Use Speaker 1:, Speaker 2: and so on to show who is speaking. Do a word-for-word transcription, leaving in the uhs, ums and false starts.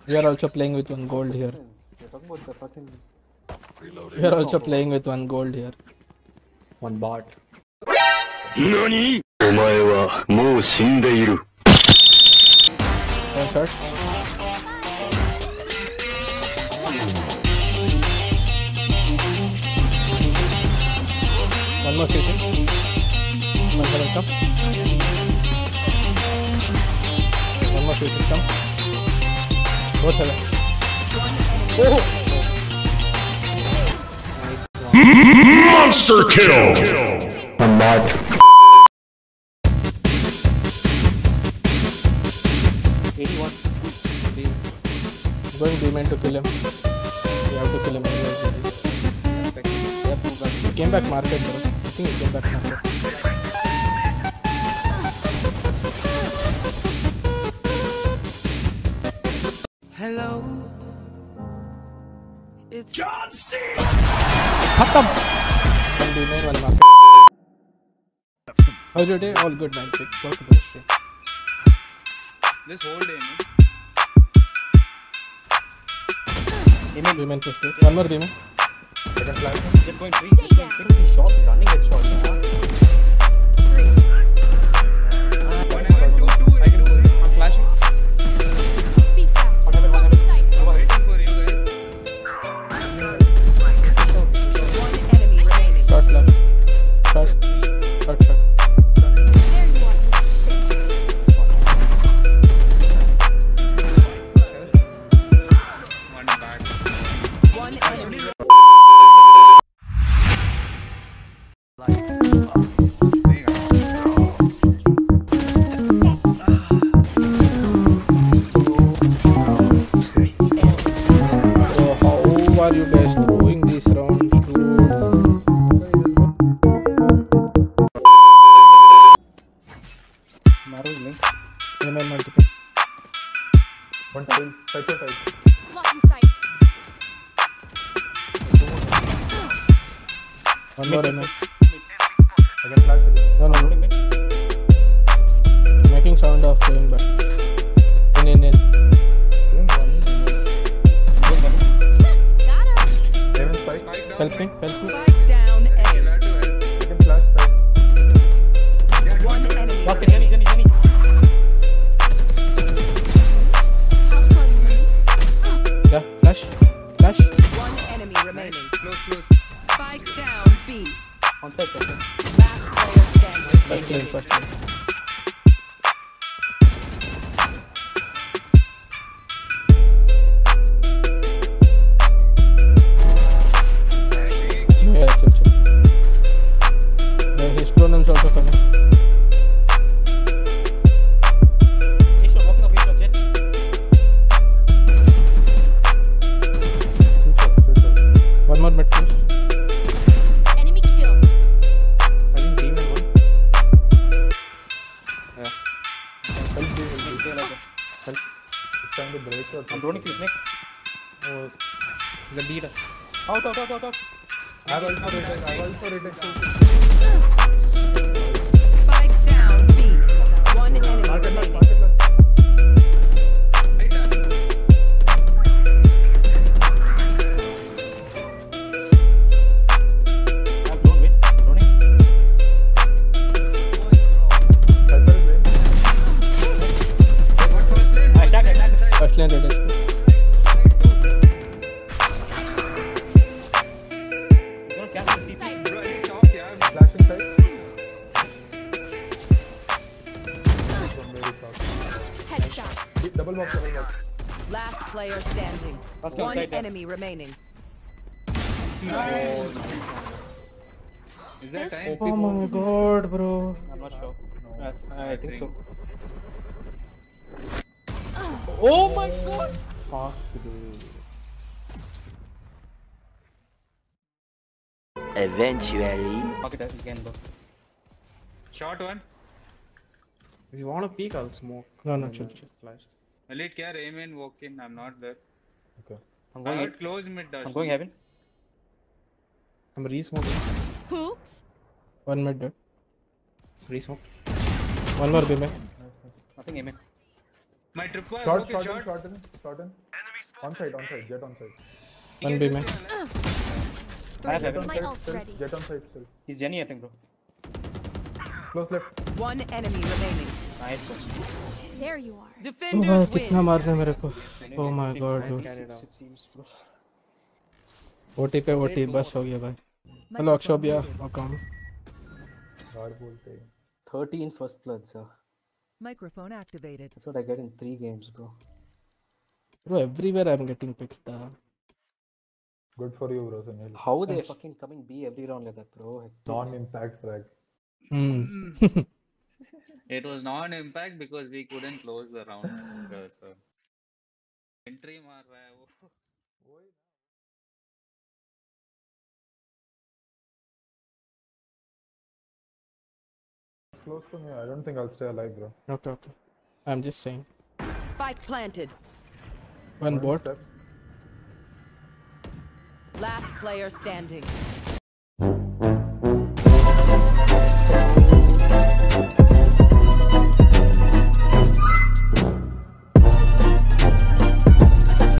Speaker 1: We are also playing with one gold here.
Speaker 2: You're talking about the fucking.
Speaker 1: We are also playing with one gold here.
Speaker 2: One bot.
Speaker 3: NANI?! お前はもう死んでいる。
Speaker 1: One shot. One more shooting. One more come. One more shooting come. Both heaven. Oh!
Speaker 3: Monster kill!
Speaker 2: One bot. eighty-one.
Speaker 1: I'm going B-man to kill him. We have to kill him. He came back market, bro. I think he came back market.
Speaker 4: Hello. It's
Speaker 3: John C.
Speaker 1: Khatam! One B-man, one market. How's your day? All good, man. Welcome to the stream.
Speaker 5: This whole day, man.
Speaker 1: B-man, B-man push two. One more B-man.
Speaker 2: Second flash. Get going three. Get going three. He's shot. Running head shot.
Speaker 5: One heaven, two, two,
Speaker 2: I can do it. I'm flashing. One heaven, one heaven.
Speaker 5: I'm waiting for you guys.
Speaker 4: one enemy remaining.
Speaker 1: Shot left. Shot. Shot, shot.
Speaker 5: One back.
Speaker 4: One enemy remaining.
Speaker 1: So how are you guys doing these rounds, dude?
Speaker 2: Narrow link.
Speaker 1: B-man multiple.
Speaker 2: One time. Side to side.
Speaker 1: One more B-man.
Speaker 2: Second flash.
Speaker 1: No, no, no. Making sound of going back. In, in, in.
Speaker 2: Seven spike.
Speaker 5: Spike down.
Speaker 1: Help me, help me.
Speaker 4: Spike down A.
Speaker 5: Allowed to help.
Speaker 2: Second flash. Side.
Speaker 5: Yeah,
Speaker 4: One
Speaker 5: two, two.
Speaker 4: enemy
Speaker 2: Last
Speaker 4: remaining.
Speaker 2: Jenny, Jenny, Jenny.
Speaker 1: Yeah, flash. Flash.
Speaker 4: One enemy remaining.
Speaker 5: Close, close.
Speaker 4: Spike down B.
Speaker 2: On side. Captain.
Speaker 4: Last player standing.
Speaker 1: First lane, first lane. Yeah, chill, chill. Yeah, his pronouns also coming.
Speaker 2: Ace walking up. Ace shot. Jet.
Speaker 1: One more mid push.
Speaker 6: Enemy kill.
Speaker 2: I think game and one. Yeah. Help me. Help me. Help. It's time to break your. I'm droning you, Snake. Oh, the leader. Out, out, out, out, out. I have also rated. I have also rated.
Speaker 4: Spike down B. One enemy
Speaker 2: Market left.
Speaker 4: remaining.
Speaker 2: Market left.
Speaker 5: Right down.
Speaker 2: I'm drone. Wait. Droning. Cypher is there.
Speaker 5: What first lane? First
Speaker 2: Attack,
Speaker 5: lane,
Speaker 2: attack.
Speaker 5: side.
Speaker 1: First lane red H P.
Speaker 2: You don't catch the T P.
Speaker 5: Bro, I need top, yeah.
Speaker 2: Flash inside. Very fast.
Speaker 6: Headshot.
Speaker 2: Double box, double box.
Speaker 4: Last player standing.
Speaker 2: Last guy
Speaker 4: One
Speaker 2: outside there.
Speaker 4: enemy remaining.
Speaker 5: Is that
Speaker 6: This-
Speaker 5: time?
Speaker 1: Oh my god, bro.
Speaker 2: I'm not sure.
Speaker 5: No.
Speaker 2: I, I think so.
Speaker 1: Oh my god.
Speaker 2: Fuck, dude.
Speaker 3: Eventually.
Speaker 2: Fuck it, again, bro.
Speaker 5: Short one.
Speaker 2: If you want to peek, I'll smoke.
Speaker 1: No, no, chill, chill.
Speaker 2: Flash.
Speaker 5: Elite care, aim in, walk in. I'm not there.
Speaker 2: Okay. I'm
Speaker 5: I
Speaker 2: going.
Speaker 5: heard close mid dash.
Speaker 2: I'm going heaven. I'm re-smoking.
Speaker 6: Oops.
Speaker 1: One mid dead.
Speaker 2: Re-smoke.
Speaker 1: One more B man.
Speaker 2: Nothing aim in.
Speaker 5: My trip was
Speaker 2: Short,
Speaker 5: okay,
Speaker 2: short,
Speaker 5: short.
Speaker 2: short, in, short. in. On side, on side, jet on side.
Speaker 1: One B man.
Speaker 2: Jet
Speaker 6: Brilliant.
Speaker 2: on
Speaker 6: My
Speaker 2: side,
Speaker 6: ult's
Speaker 2: still.
Speaker 6: ready.
Speaker 2: Jet on side still.
Speaker 7: He's Jenny, I think, bro.
Speaker 2: Close left.
Speaker 4: One enemy remaining.
Speaker 7: Nice, bro.
Speaker 6: There you are.
Speaker 1: Oh,
Speaker 4: Defenders
Speaker 1: कितना
Speaker 4: win.
Speaker 1: मारने मेरे को. Oh my god. dude.
Speaker 7: It seems, bro.
Speaker 1: O T पे O T बस हो गया भाई. Hello Akshobhya, welcome.
Speaker 2: Guard bolte.
Speaker 8: thirteen first blood, sir.
Speaker 9: Microphone activated.
Speaker 8: That's what I get in three games, bro.
Speaker 1: Bro, everywhere I'm getting picked up.
Speaker 2: Good for you, bro, Sunil.
Speaker 8: How are they fucking coming B every round like that, bro?
Speaker 2: Non-impact frags.
Speaker 1: Hmm.
Speaker 5: It was non-impact because we couldn't close the round. uh, so. Entry मार रहा है वो.
Speaker 2: Close to me. I don't think I'll stay alive, bro.
Speaker 1: Okay, okay. I'm just saying.
Speaker 4: Spike planted.
Speaker 1: One bot.
Speaker 2: Steps.
Speaker 4: Last player standing.